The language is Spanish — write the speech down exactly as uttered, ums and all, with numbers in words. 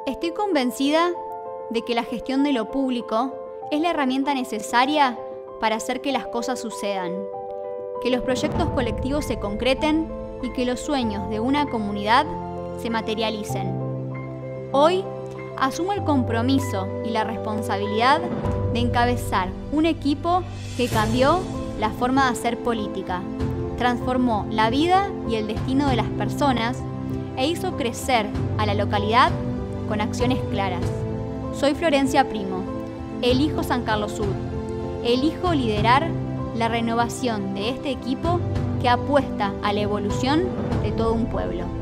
Estoy convencida de que la gestión de lo público es la herramienta necesaria para hacer que las cosas sucedan, que los proyectos colectivos se concreten y que los sueños de una comunidad se materialicen. Hoy asumo el compromiso y la responsabilidad de encabezar un equipo que cambió la forma de hacer política, transformó la vida y el destino de las personas e hizo crecer a la localidad con acciones claras. Soy Florencia Primo, elijo San Carlos Sur, elijo liderar la renovación de este equipo que apuesta a la evolución de todo un pueblo.